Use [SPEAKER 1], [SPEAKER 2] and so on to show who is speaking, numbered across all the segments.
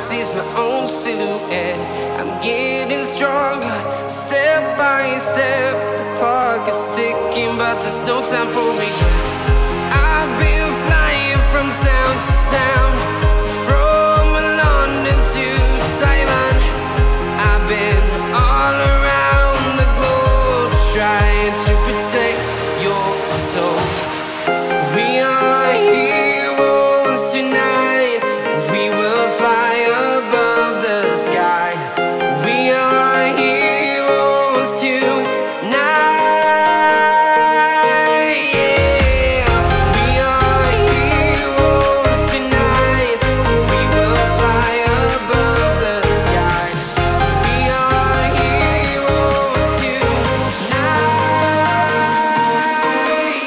[SPEAKER 1] sees my own silhouette. I'm getting stronger, step by step. The clock is ticking, but there's no time for regrets. I've been flying from town to town, from London to Taiwan. I've been all around the globe, trying to protect your soul. We are heroes tonight. We will fly above the sky. We are heroes tonight. Yeah. We are heroes tonight. We will fly above the sky. We are heroes tonight.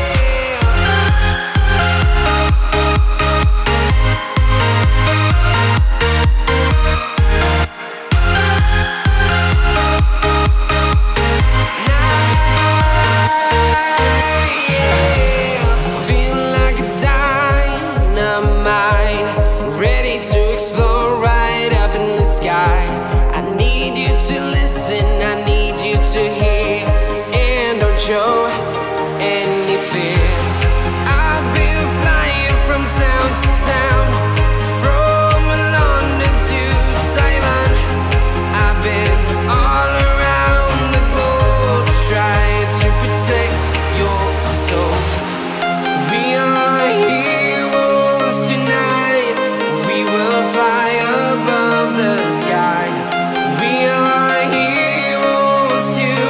[SPEAKER 1] Feeling like a dynamite, ready to explode right up in the sky. I need you to listen, I need you to hear, and don't show any fear. I've been flying from town to town, from London to Taiwan. I've been all around the globe, trying to protect your soul. We are heroes tonight. We will fly above the sky. We are heroes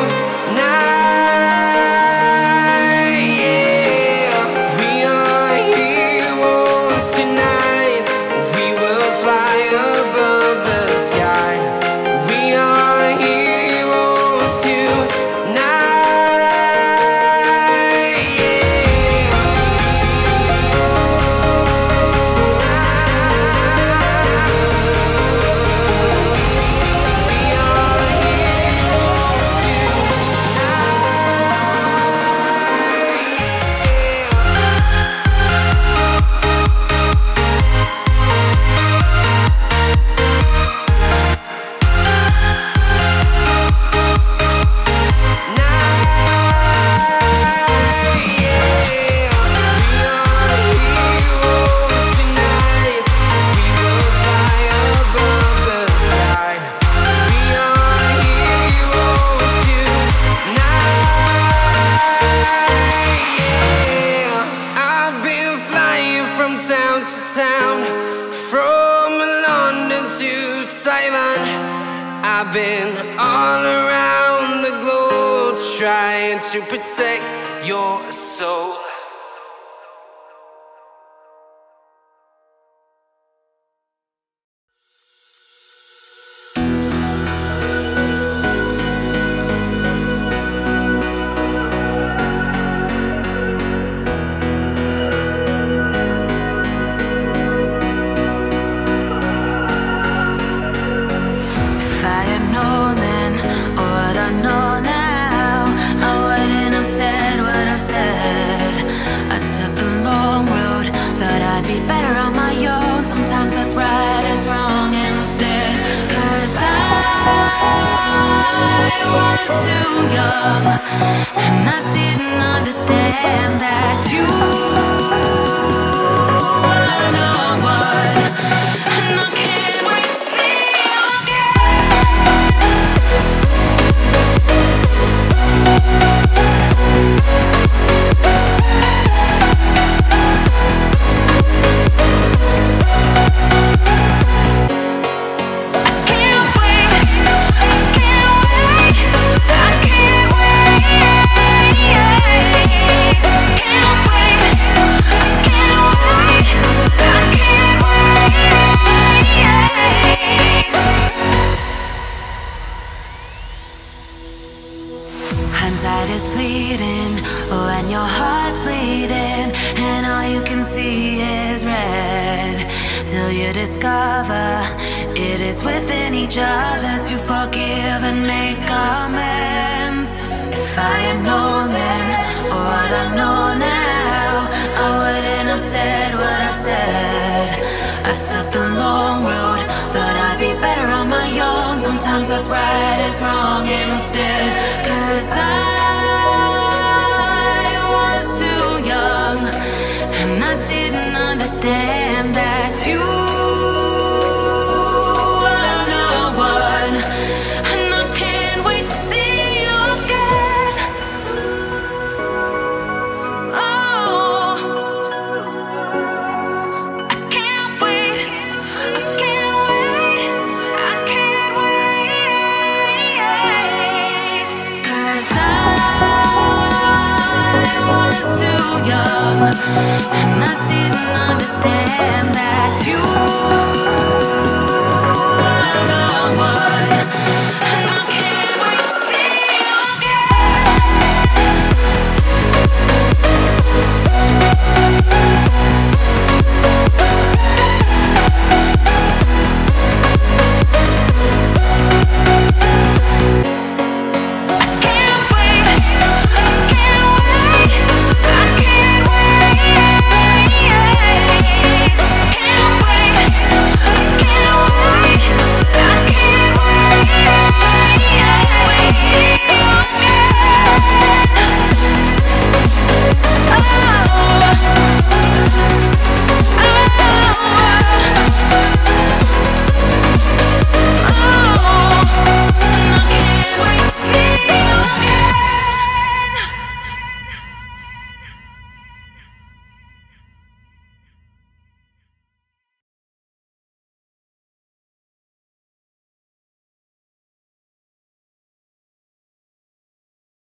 [SPEAKER 1] tonight. Yeah. We are heroes tonight. We will fly above the sky. We are heroes tonight. Town to town, from London to Taiwan. I've been all around the globe, trying to protect your soul.
[SPEAKER 2] I was too young, and I didn't understand that you were the one, and I can't wait to see you Hindsight is fleeting when your heart's bleeding and all you can see is red, till you discover it is within each other to forgive and make amends. If I had known then what I know now, I wouldn't have said what I said. I took the long road. Thought I'd be better on my own. Sometimes what's right is wrong instead. 'Cause I was too young, and I didn't understand that you were the one. And I can't wait to see you again. Oh, I can't wait, I can't wait, I can't wait. 'Cause I was too young, and I didn't understand that you